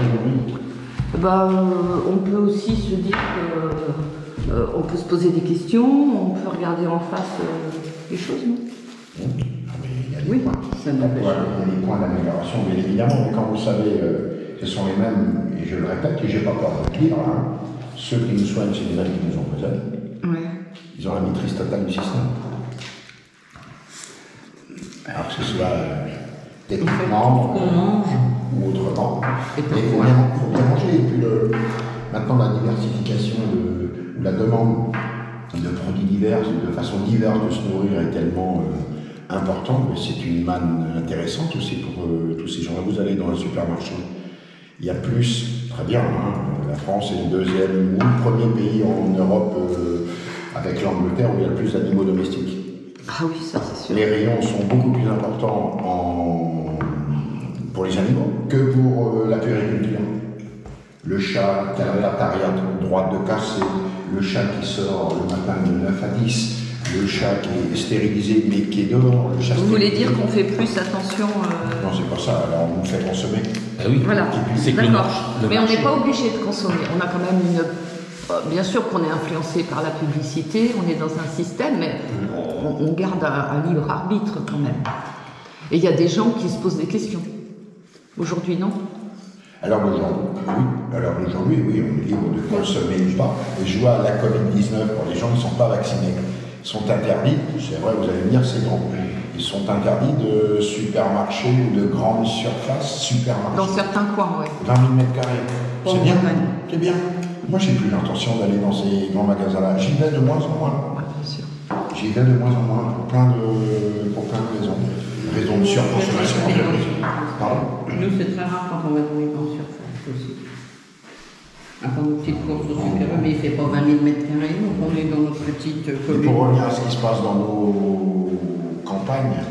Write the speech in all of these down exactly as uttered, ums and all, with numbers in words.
aujourd'hui? Bah, euh, on peut aussi se dire que euh, on peut se poser des questions, on peut regarder en face euh, les choses, non? Oui, mais il y a des oui, points. ça n'empêche pas. Il y a des points d'amélioration, bien évidemment, mais quand vous savez, euh, ce sont les mêmes, et je le répète, et je n'ai pas peur de le dire, hein, ceux qui nous soignent, c'est les mêmes qui nous empoisonnent. Ouais. Ils ont la maîtrise totale du système. Alors que ce soit euh, techniquement qu'on mange ou autrement. Et il faut bien, faut bien manger. Et puis le, maintenant, la diversification de, ou la demande de produits divers, de façon diverse de se nourrir est tellement euh, importante que c'est une manne intéressante aussi pour euh, tous ces gens-là. Vous allez dans un supermarché, il y a plus, très bien, hein, la France est le deuxième ou le premier pays en Europe euh, avec l'Angleterre où il y a le plus d'animaux domestiques. Ah oui, ça c'est sûr. Les rayons sont beaucoup plus importants en... pour les animaux que pour euh, la puériculture. Le chat qui a l'artère droite de cassé, le chat qui sort le matin de neuf à dix, le chat qui est stérilisé mais qui est dehors. Le chat Vous voulez stérilisé. dire qu'on fait plus attention euh... Non, c'est pas ça, alors on nous fait consommer. Ah oui, Voilà, c'est que le d'accord. marché. le Mais on marché. n'est pas obligé de consommer. On a quand même une. Bien sûr qu'on est influencé par la publicité, on est dans un système, mais on, on garde un, un libre arbitre quand même. Et il y a des gens qui se posent des questions. Aujourd'hui, non? Alors aujourd'hui, oui. Alors aujourd'hui, oui, on est libre de consommer ou pas. Et je vois la covid dix-neuf pour les gens qui ne sont pas vaccinés. Ils sont interdits, c'est vrai, vous allez me dire, c'est grand. Ils sont interdits de supermarchés ou de grandes surfaces supermarchés. Dans certains coins, oui. vingt mille mètres carrés. C'est bien, c'est bien. Moi, j'ai plus l'intention d'aller dans ces grands magasins-là. J'y vais de moins en moins. Ouais, bien sûr. J'y vais de moins en moins pour plein de, pour plein de raisons. Raisons de surconsommation. Pardon? Nous, c'est très rare quand on va dans les grandes surfaces aussi. Enfin, nos petites courses au super, mais il ne fait pas vingt mille mètres carrés, donc on est dans notre petite Et commune. pour revenir à ce qui se passe dans nos campagnes,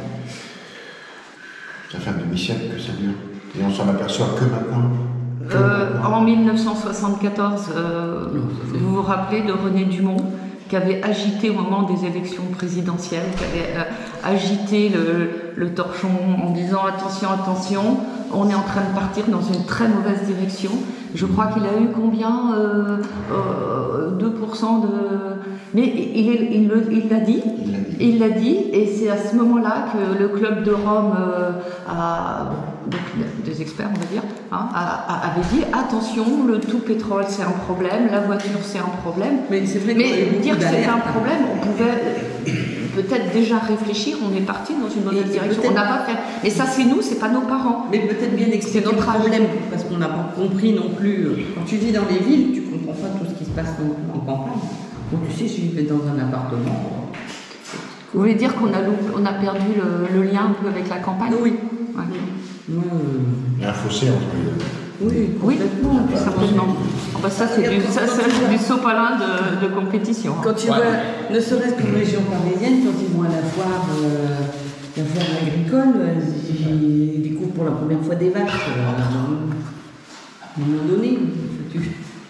ça fait un demi-siècle que ça dure. Et on s'en aperçoit que maintenant. Euh, en mille neuf cent soixante-quatorze, euh, vous vous rappelez de René Dumont, qui avait agité au moment des élections présidentielles, qui avait euh, agité le, le torchon en disant attention, attention, on est en train de partir dans une très mauvaise direction. Je crois qu'il a eu combien euh, euh, deux pour cent de... Mais il, il, il, il l'a dit, il l'a dit, et c'est à ce moment-là que le club de Rome euh, a, donc, des experts on va dire, hein, a, a, avait dit attention, le tout pétrole c'est un problème, la voiture c'est un problème. Mais c'est vrai Mais dire que c'est un problème, on pouvait peut-être déjà réfléchir, on est parti dans une mauvaise direction, on n'a pas fait. Mais ça c'est nous, c'est pas nos parents. Mais peut-être bien expliquer notre notre problème, parce qu'on n'a pas compris non plus. Quand tu vis dans les villes, tu comprends pas tout ce qui se passe en, en campagne. Donc tu sais, je vivais dans un appartement. Vous voulez dire qu'on a, on a perdu le, le lien un peu avec la campagne? Oui. Ouais. Moi, euh... Il y a un fossé entre les deux. Oui, oui, certainement. Oh bah ça, c'est du, ça, c'est du sopalin de, de compétition. Quand tu ouais. vois, ne serait-ce qu'en région parisienne, quand ils vont à la foire, euh, la foire agricole, euh, ils découvrent pour la première fois des vaches. Euh, à un moment donné, tu...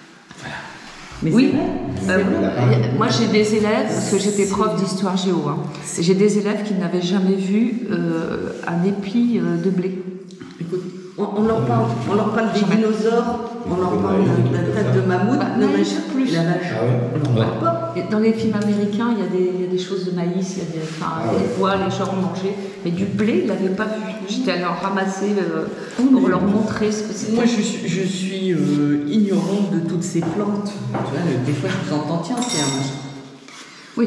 Mais oui, c'est vrai, euh, vrai. Moi j'ai des élèves, parce que j'étais prof d'histoire géo, hein. J'ai des élèves qui n'avaient jamais vu euh, un épi euh, de blé. Écoute, on, on, leur parle, on leur parle des dinosaures, on leur parle de la tête de mammouth, bah, non, mais plus. la vache. Ah ouais. On leur parle pas. Et dans les films américains, il y, a des, il y a des choses de maïs, il y a des, enfin, Ah ouais. des fois les gens mangeaient, mais du blé, ils ne l'avaient pas vu. J'étais allée en ramasser euh, pour leur montrer ce que c'était. Moi, je, suis- je suis euh, ignorante de toutes ces plantes. Tu vois, des fois, je vous entends, tiens, c'est un machin. Oui.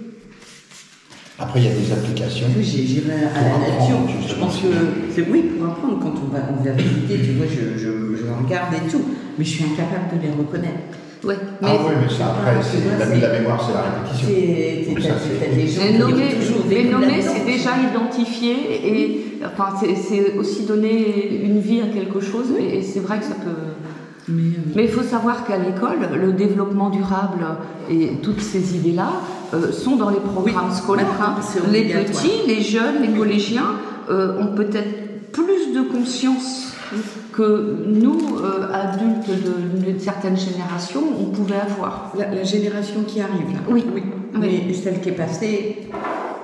Après, il y a des applications. Oui, j'ai- j'irai à Pour la nature. apprendre, Je justement. pense que c'est oui pour apprendre quand on va, on va visiter. Tu vois, je, je, je regarde et tout, mais je suis incapable de les reconnaître. Ouais. Ah oui, mais ça, après, c'est la, la mémoire, c'est la répétition. C'est- Donc t'as- ça, c'est- t'as des gens Les qui nommer, ont toujours les vécu nommer, là-dedans. c'est déjà identifier et enfin, c'est- c'est aussi donner une vie à quelque chose et, et c'est vrai que ça peut. Mais, euh, Mais il faut savoir qu'à l'école, le développement durable et toutes ces idées-là euh, sont dans les programmes Oui, scolaires. maintenant, hein. c'est Les obligatoire. petits, les jeunes, les collégiens euh, ont peut-être plus de conscience que nous, euh, adultes de- d'une certaine génération, on pouvait avoir. la, la génération qui arrive là. Oui. oui. Oui. Mais celle qui est passée,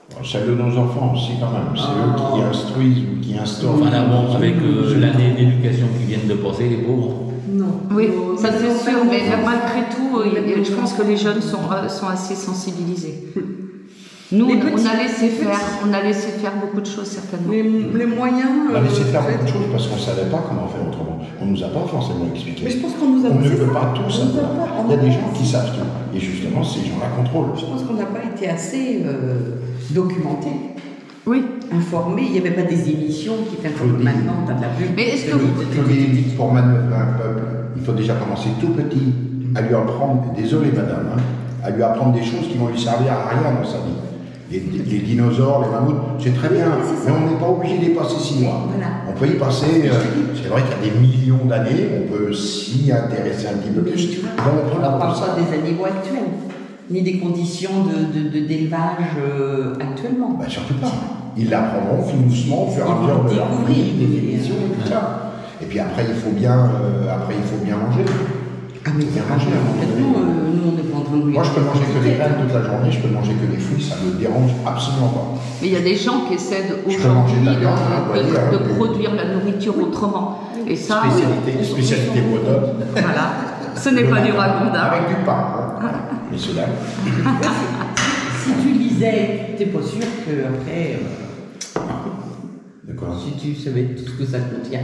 Celle de nos enfants aussi quand même, c'est Ah. eux qui instruisent ou qui instaurent. Enfin là, bon, avec euh, l'année d'éducation qui viennent de passer, les pauvres. Non. Oui, Euh, ça c'est non, sûr, pas mais vraiment. malgré tout, il- je pense que les jeunes sont, euh, sont assez sensibilisés. Nous, Les on, petits- on a laissé les faire, petits. on a laissé faire beaucoup de choses certainement. Les, les moyens. On a laissé euh, faire peut-être- beaucoup de choses parce qu'on ne savait pas comment faire autrement. On ne nous a pas forcément Mais expliqué. je pense qu'on nous a On ne c'est peut ça. pas tout On nous a savoir. pas- on Il y a a des pas- gens qui savent tout. Et justement, ces gens-là contrôlent. Je pense qu'on n'a pas été assez euh, documenté, Oui, informé. Il n'y avait pas des émissions qui étaient comme Oui. maintenant, t'as de la pub. mais est-ce que vous... Claudie dit, pour manœuvrer un peuple, il faut déjà commencer tout petit à lui apprendre, désolé madame, hein, à lui apprendre des choses qui vont lui servir à rien dans sa vie. Les, les dinosaures, les mammouths, c'est très bien, Oui, c'est ça. mais on n'est pas obligé d'y passer six mois. Voilà. On peut y passer, euh, c'est vrai qu'il y a des millions d'années, on peut s'y intéresser un petit peu Mais plus. tu vois, Bon, on ne prend parle tout ça. pas des animaux actuels, ni des conditions de, de, de- d'élevage euh, actuellement. Bah, surtout pas. Ils l'apprendront tout doucement au fur et à Ils mesure vont de leur découvrir, vie, des mais, émissions et tout euh, ça. Et puis après, il faut bien, euh, après, il faut bien manger. Ah mais Bien c'est manger, à un moment complètement, donné. euh, nous on n'est pas en train de lui Moi, je peux manger que des critiquer. graines toute la journée, je peux manger que des fruits, ça me dérange absolument pas. Mais il y a des gens qui essaient de- Je peux manger aujourd'hui de la de, viande, hein, vous voyez, de- hein, de mais- produire la nourriture autrement. Et ça, Spécialité, spécialité bretonne, voilà, ce n'est pas du ragondin. avec du pain. Hein. Mais c'est là. Si tu lisais, t'es pas sûr que après, euh, De quoi si tu savais tout ce que ça contient.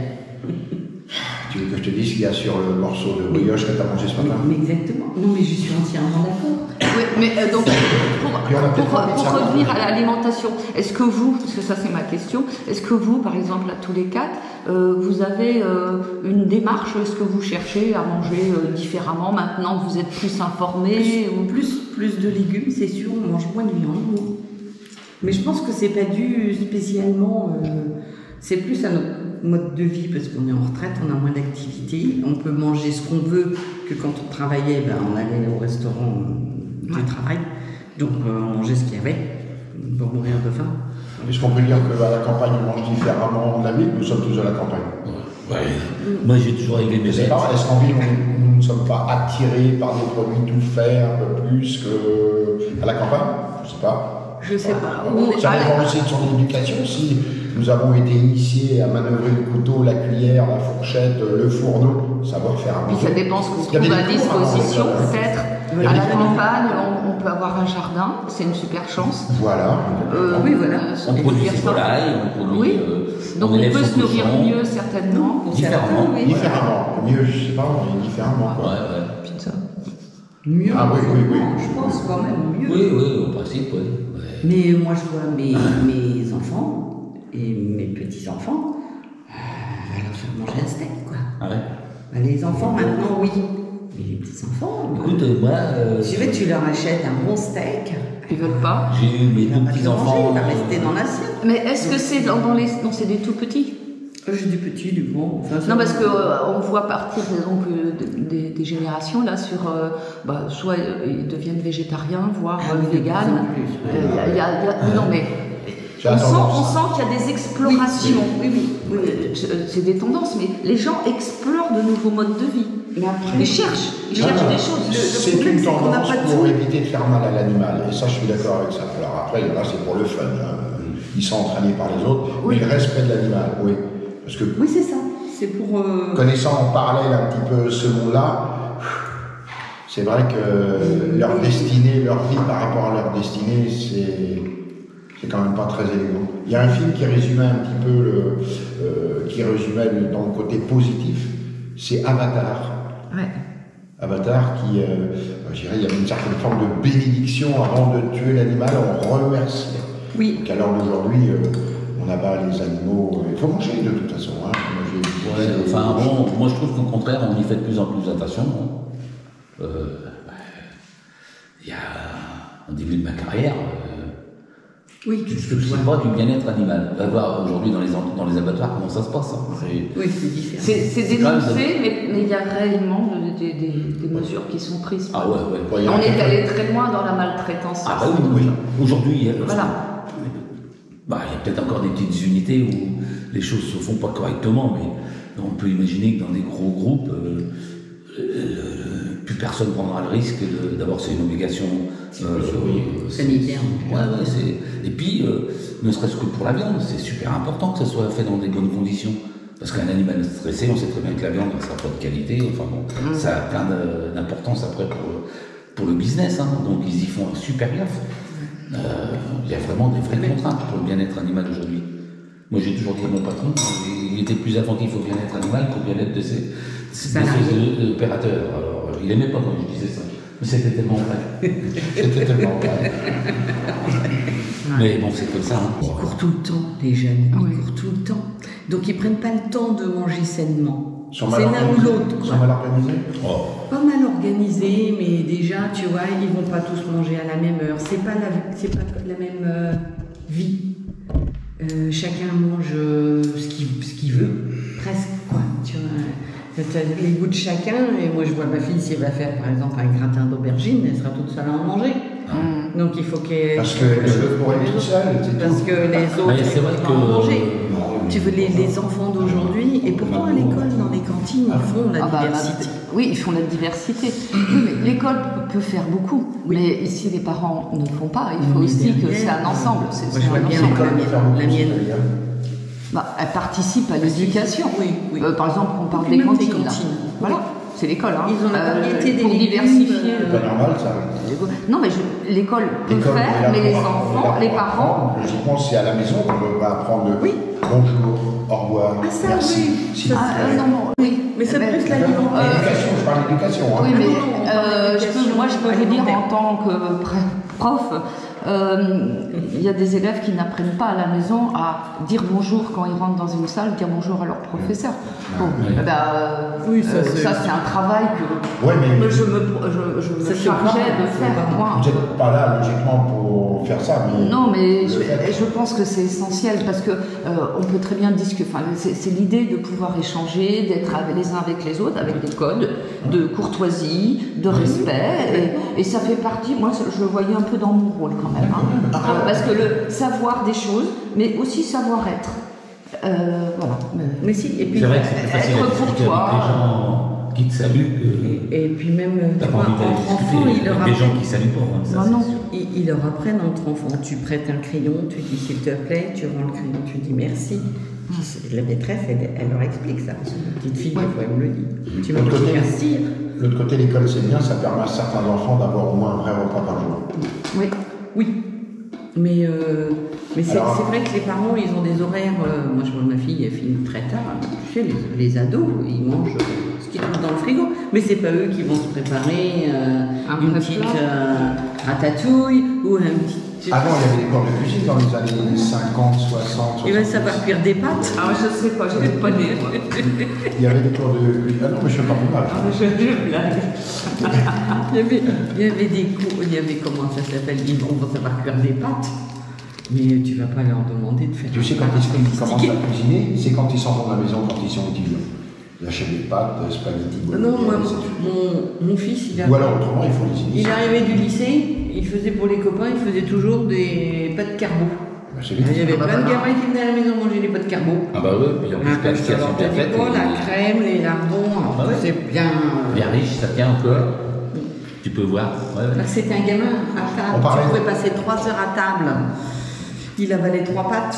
Tu veux que je te dise ce qu'il y a sur le morceau de brioche que tu as mangé ce matin? Mais exactement. Non mais je suis entièrement d'accord. Oui, mais euh, donc, pour, Puis on a peut-être pour- envie de pour savoir. revenir à l'alimentation, est-ce que vous, parce que ça c'est ma question, est-ce que vous, par exemple, à tous les quatre, euh, vous avez euh, une démarche, est-ce que vous cherchez à manger euh, différemment maintenant que vous êtes plus informés ou... Plus, plus de légumes, c'est sûr, on mange moins de viande. nous. Mais je pense que c'est pas dû spécialement. euh, c'est plus à notre mode de vie parce qu'on est en retraite, on a moins d'activité, on peut manger ce qu'on veut que quand on travaillait, ben, on allait au restaurant euh, du Ouais. travail. Donc euh, on mangeait ce qu'il y avait pour mourir de faim. Est-ce qu'on peut dire qu'à la campagne, on mange différemment de la ville? Nous sommes tous à la campagne. Ouais. Moi, j'ai toujours réglé mes Je sais bêtes. pas, est-ce qu'en ville, on- nous ne sommes pas attirés par des produits tout faits un peu plus qu'à la campagne? Je sais pas. Je sais pas. Bon, Ou- ça à dépend la- aussi de son éducation. Si nous avons été initiés à manœuvrer le couteau, la cuillère, la fourchette, le fourneau, savoir faire un Puis ça dépend ce qu'on Il y a trouve des à cours, hein, disposition, dans les- peut-être. Il y a À des la cours. campagne, on, on peut avoir un jardin, c'est une super chance. Voilà. Euh, Oui, voilà. euh, On des produit ses personnes- volailles, on produit. Oui. euh, Donc on élève peut son se nourrir cochon. mieux, certainement. Pour Différemment. certains, oui. Différemment. Mieux, je sais pas, mais différemment. Ouais, Quoi. ouais. Pizza. Mieux, Ah oui, oui, oui. je pense quand même mieux. Oui, oui, au principe, oui. Ouais. Mais moi, je vois mes, mes enfants et mes petits-enfants, euh, leur faire manger un steak, quoi. Ah ouais. Bah, les enfants, maintenant, oui. Mais les petits-enfants, euh, Écoute, euh, moi, euh, tu veux, tu leur achètes un bon steak, Ils veulent pas. j'ai eu mes il va deux pas te petits le manger, enfants. il va rester dans l'assiette. Mais est-ce que c'est dans, dans les... Non, c'est des tout petits. Euh, J'ai du petit, du grand. Enfin, ça- Non, parce qu'on voit partir donc, euh, de- des, des générations là sur. euh, bah, soit euh, ils deviennent végétariens, voire Ah euh, oui, de plus en véganes. plus, ouais. Euh, il y a- il y a- non, mais. J'ai On sent, tendance. on sent qu'il y a des explorations. Oui, oui, oui. oui. Euh, je- C'est des tendances, mais les gens explorent de nouveaux modes de vie. Mais après, Ils cherchent, ils Non, cherchent non, des choses. Le- le C'est problème, une c'est qu'on n'a tendance pas de pour tout. éviter de faire mal à l'animal. Et ça, je suis d'accord avec ça. Alors après, il y en a, c'est pour le fun. Hein. Ils sont entraînés par les autres. Oui. Mais le respect de l'animal, oui. Parce que Oui, c'est ça. C'est pour. euh, connaissant en parallèle un petit peu ce monde-là, c'est vrai que leur destinée, leur vie par rapport à leur destinée, c'est c'est quand même pas très élégant. Il y a un film qui résumait un petit peu le, euh, qui résumait le- dans le côté positif, c'est Avatar. Ouais. Avatar qui, euh, je dirais, il y avait une certaine forme de bénédiction avant de tuer l'animal, on remerciait. Oui. Donc à l'heure d'aujourd'hui, euh, on abat les animaux, euh, il faut manger de toute façon. Hein. Moi, j'ai- Ouais, j'ai- enfin bon, moi je trouve qu'au contraire, on y fait de plus en plus attention. hein. Euh, Il y a, au début de ma carrière, euh, Oui, je ne sais pas du bien-être animal. On va voir aujourd'hui dans les, en- dans les abattoirs comment ça se passe. hein. C'est- Oui, c'est différent. C'est c'est C'est quand même dénoncé, mais mais il y a réellement de- des- des des mesures qui sont prises. Ah ouais, ouais. Ouais, il y a On est quelques- allé très loin dans la maltraitance. Ah bah oui, oui. Aujourd'hui, euh, Voilà. bah, il y a peut-être encore des petites unités où les choses se font pas correctement, mais on peut imaginer que dans des gros groupes, euh, euh, plus personne prendra le risque de, d'abord c'est une obligation euh, sanitaire. Ouais, ouais, c'est, et puis, euh, ne serait-ce que pour la viande, c'est super important que ça soit fait dans des bonnes conditions. Parce qu'un animal stressé, on sait très bien que la viande ne sera pas de qualité, enfin bon, mmh. ça a plein de, d'importance après pour le, pour le business, hein. Donc ils y font super gaffe. Il euh, y a vraiment des vraies contraintes pour le bien-être animal aujourd'hui. Moi j'ai toujours dit à mon patron, il était plus attentif au bien-être animal qu'au bien-être de ses, ses, de ses opérateurs. Alors il aimait pas quand je disais ça, mais c'était tellement vrai. C'était tellement vrai. Mais bon, c'est comme ça. Hein. Ils courent tout le temps, les jeunes. Ils oui. courent tout le temps. Donc ils prennent pas le temps de manger sainement. C'est l'un ou l'autre. Ils sont mal organisés. Oh. Pas mal organisés, mais déjà, tu vois, ils vont pas tous manger à la même heure. C'est pas la, c'est pas la même euh, vie. Euh, chacun mange euh, ce qu'il, ce qu'il veut, presque quoi. Tu vois, t'as les goûts de chacun. Et moi, je vois ma fille, si elle va faire par exemple un gratin d'aubergine, elle sera toute seule à en manger. Mmh. Donc il faut qu'elle. Parce que le pour être toute seule, c'est Parce tout. que les autres, ah, c'est vrai ils que vont en manger. Non, Tu veux les, les enfants d'aujourd'hui, et pourtant à l'école, dans les cantines, ils font la Ah bah, diversité. bah, oui, ils font la diversité. Oui, mais l'école peut faire beaucoup. Oui. Mais ici, les parents ne font pas. Il faut Mais aussi que derrière, c'est un ensemble. C'est, moi, c'est je vois un bien ensemble. la mienne. La mienne. Bah, elle participe à l'éducation. Oui, oui. Euh, par exemple, on parle Puis des même des cantines. là. cantines. Voilà, c'est l'école. Hein. Ils ont la variété des pour légumes, diversifier. euh, C'est pas normal ça. Non, mais je- l'école peut L'école, faire, on est là mais pour les apprendre, on est enfants, là les pour parents. apprendre. Logiquement, c'est à la maison qu'on va apprendre le Oui. bonjour, au revoir, Ah, ça, merci. oui. s'il vous Ah, plaît. euh, non, non, oui. Mais c'est Mais- plus l'alimentation. Euh, L'éducation, je parle d'éducation. Hein. Oui, mais non, non, on parle euh, je d'éducation peux- moi, je peux vous dire alimentaire. en tant que pr- prof, euh, il y a des élèves qui n'apprennent pas à la maison à dire bonjour quand ils rentrent dans une salle, dire bonjour à leur professeur. Bon, Oui. eh ben, euh, Oui, ça, euh, c'est- ça, c'est un travail que Ouais, mais je me, je, je me Ça, c'est chargeais pas- de c'est faire. pas- Moi. vous n'êtes pas là logiquement pour faire ça. Mais Non, mais le je, fait- je pense que c'est essentiel parce que euh, on peut très bien discuter. Enfin, c'est, c'est l'idée de pouvoir échanger, d'être avec les uns avec les autres, avec des codes de courtoisie, de respect, et, et ça fait partie. Moi, je le voyais un peu dans mon rôle quand même, hein. Euh, parce que le savoir des choses, mais aussi savoir être. Euh, voilà. Mais si, et puis, C'est vrai que c'est plus facile être à discuter courtois. avec des gens qui te saluent que. et, et puis même, T'as tu pas vois, envie d'aller entre enfants, discuter ils leur avec des gens apprennent, qui saluent pas. Hein, ça, Non, c'est non. sûr. ils, ils leur apprennent entre enfants. Tu prêtes un crayon, tu dis s'il te plaît, tu rends le crayon, tu dis merci. La maîtresse, elle, elle leur explique ça. Ma petite fille, des fois, elle me le dit. Tu me L'autre dis côté- merci. L'autre côté, l'école, c'est bien, ça permet à certains enfants d'avoir au moins un vrai repas par jour. Oui. Oui. Mais, euh, mais c'est, Alors- c'est vrai que les parents, ils ont des horaires. euh, moi, je vois ma fille, elle finit très tard. Tu sais, les, les ados, ils mangent euh, ce qu'ils trouvent dans le frigo. Mais c'est pas eux qui vont se préparer euh, Un une vrai petite plat. euh, ratatouille ou un petit. Avant, il y avait des cours de cuisine dans les années cinquante, soixante. Il va savoir cuire des pâtes. Ah, je sais pas, je n'ai pas né. Il y avait des cours de cuisine. Ah non, mais je fais pas plus mal. Je, je blague. Il y avait, il y avait des cours, il y avait comment ça s'appelle, ils vont savoir cuire des pâtes. Mais tu vas pas leur demander de faire. Tu sais, quand ils, ils commencent à cuisiner, c'est quand ils s'en vont de la maison, quand ils sont étudiants. Ils achètent des pâtes, des spaghettis, Non, moi, bolognaises, mon, mon fils, il a. ou alors autrement, il faut les Il initier. arrivait du lycée, il faisait pour les copains, il faisait toujours des pâtes carbo. Ben, c'est Il y bien. avait Ah bah plein de voilà. gamins qui venaient à la maison manger des pâtes carbo. Ah bah ouais, puis en plus, Un peu quand elles sont bien faites, la et- crème, les lardons, alors Ah ouais. c'est bien. bien riche, ça tient encore. Tu peux voir. Ouais, ouais. Alors, c'était un gamin à table, On parlait- tu pouvais passer trois heures à table. Il avalait trois pâtes.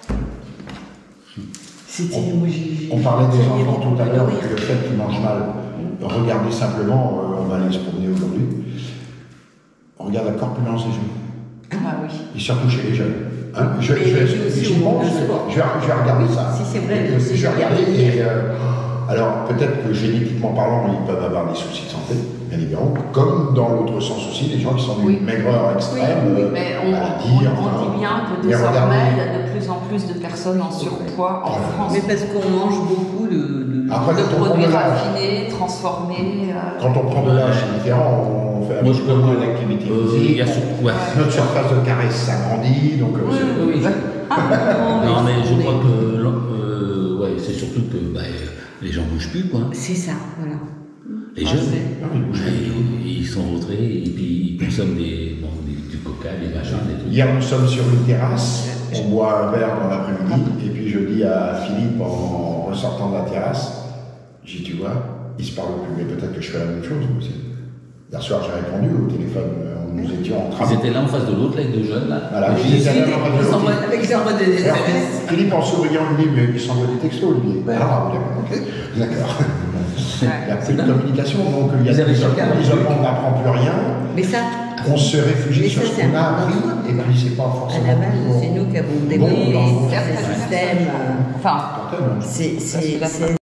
C'était. Moi, j'ai- On parlait des j'ai- enfants tout à j'ai- l'heure, j'ai- que le fait qu'ils mangent mal. Regardez simplement, euh, on va aller se promener aujourd'hui. On regarde la corpulence des jeunes. Ah oui. Et surtout chez les jeunes. Hein, je, Mais je, il y a je, aussi j'y au monde pense, du sport. je, vais, je vais regarder ça. Si, c'est vrai, Je, aussi, je vais j'ai regarder. regardé. Et, euh, alors, peut-être que génétiquement parlant, ils peuvent avoir des soucis de santé, bien évidemment. Comme dans l'autre sens aussi, les gens qui sont d'une Oui. maigreur extrême. Oui, euh, mais on, maladie, on- on enfin, dit bien que mais désormais, regardez- il y a de plus en plus de personnes en surpoids en France. Mais parce qu'on mange beaucoup de, de, Après, de quand on prend produits de l'âge, raffinés, transformés. euh, quand on prend de l'âge, c'est différent. On fait un Moi, petit je peu peux moins d'activité Euh, physique. il y a surtout- ouais. Notre surface de caresse s'agrandit, donc euh, Oui, c'est- oui, oui. Non, mais je on crois est- que euh, ouais, c'est surtout que bah, les gens bougent plus, quoi. C'est ça, voilà. Les Ah, jeunes, c'est- Non, ils bougent pas du tout. ils, ils sont rentrés et puis ils consomment des, bon, des- du coca, des machins, des trucs. Hier, nous sommes sur une terrasse, on boit un verre dans l'après-midi, et puis je dis à Philippe en ressortant de la terrasse, j'ai dit, tu vois, ils se parlent plus, mais peut-être que je fais la même chose moi aussi. Hier soir, j'ai répondu au téléphone. Nous étions en train Ils étaient l'un en face de l'autre, là, avec deux jeunes, là. Voilà, Et ils ils étaient étaient- l'un en face de ils l'autre. s'envoient- avec les envois des Alors, S M S. Philippe, en souriant, me dit, mais il s'envoie des textos, lui. Ben, ah, d'accord, ok. D'accord. Il n'y a plus de communication, donc il y a Vous avez des chacun un isolement, truc. on n'apprend plus rien. Mais ça, On se réfugie Mais sur ça, ce c'est qu'on a un appris, autre et puis c'est pas à forcément. la base, c'est nous qui avons développé Bon, dans- ce système. euh, Enfin, C'est c'est- Parce que là, c'est